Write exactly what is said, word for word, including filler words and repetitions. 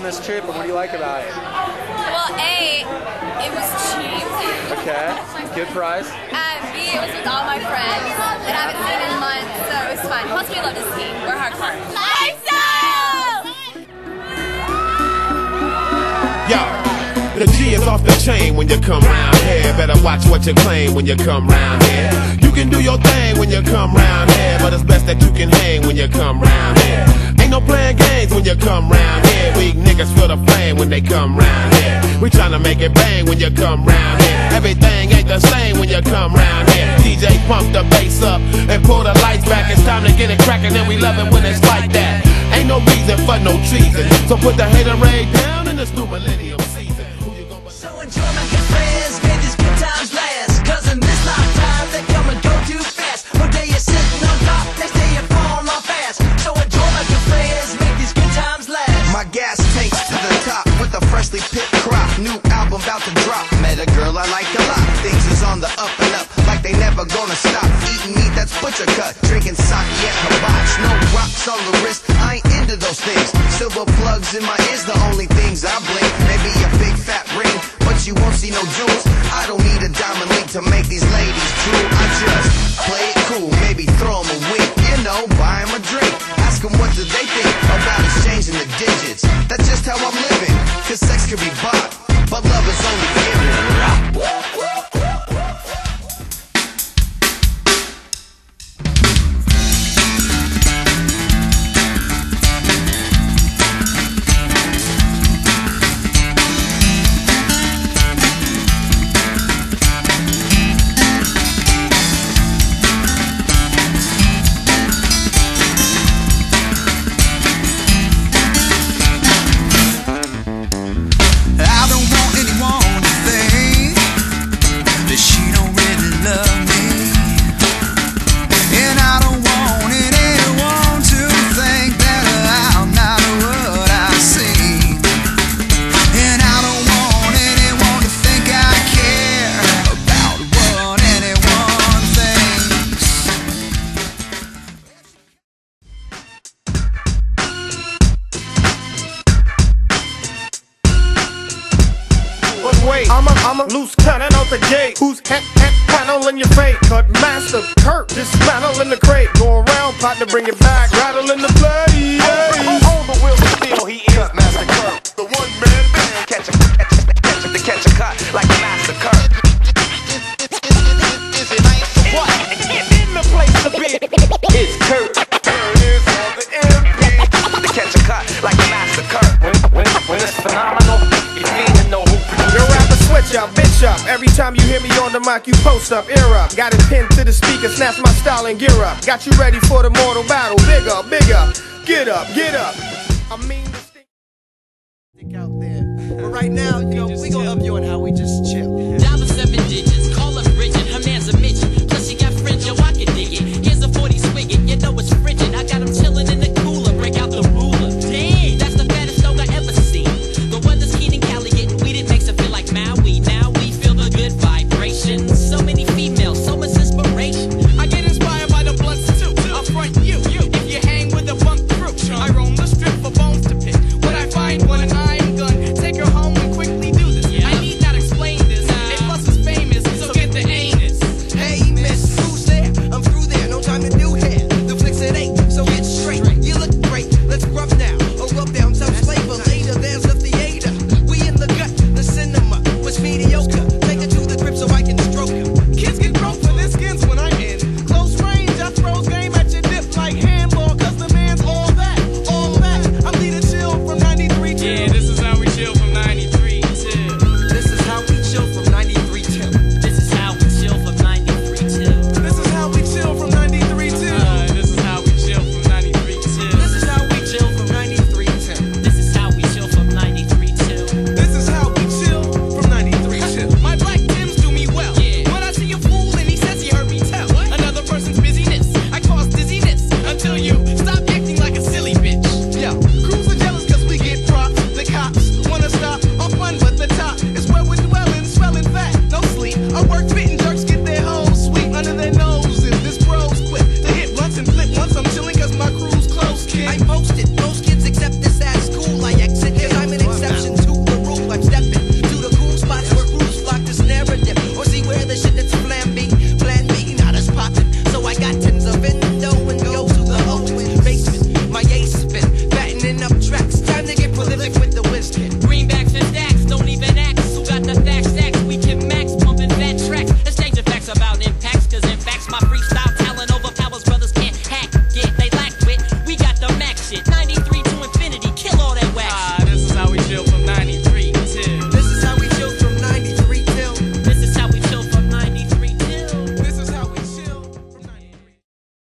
on this trip, and what do you like about it? Well, A, it was cheap. Okay, good price. And B, it was with all my friends that I haven't seen in months, so it was fun. Plus, we love to ski. We're hardcore. Lifestyle! Yo, the G is off the chain when you come round here. Better watch what you claim when you come round here. You can do your thing when you come round here, but it's best that you can hang when you come round here. Ain't no playing games when you come round here. Weak niggas feel the flame when they come round here. We tryna make it bang when you come round here. Everything ain't the same when you come round here. D J pump the bass up and pull the lights back. It's time to get it crackin', and we love it when it's like that. Ain't no reason for no treason, so put the haterade down in this new millennium season. Who you gonna So enjoy my good friends, may these good times last. Cause in this lifetime they come and go too fast. One day you're sitting on top, next day you're falling off fast. So enjoy my good friends, make these good times last. My gas tanks to the top with a freshly picked crop. New album about to drop. Met a girl I like a lot. Things is on the up and up, like they never gonna stop. Eating meat that's butcher cut, drinking sake and hibachi. No rocks on the wrist, I ain't into those things. Silver plugs in my ears, the only things I blink. Maybe a big fat ring, but you won't see no jewels. I don't need a diamond link to make these ladies drool. I just play it cool, maybe throw them a wink. You know, buy them a drink. Ask them what do they think about exchanging the digits. That's just how I'm living, cause sex can be bought, but love is only given. Wait, I'm a, I'm a loose cannon out the gate. Who's ha ha panel in your fate? Cut master, Kurt, dismantle in the crate. Go around, partner, bring it back. Rattle in the play. Hold, hold the wheel still, he is Master Kurt. The one man band. Catch a, catch a, catch a, to catch a cut like a Master Kurt. Is it ain't what? In the place to be. It's Kurt. Kurt is on the M P. To catch a cut like a Master Kurt. When, when, when it's phenomenal, you need to know who. Your rapper switch up, bitch up. Every time you hear me on the mic, you post up, ear up. Got it pinned to the speaker, snatch my style and gear up. Got you ready for the mortal battle. Bigger, bigger. Get up, get up. I mean, stick out there. But right now, you know, we gonna up you on how we just chill. Down to seven digits.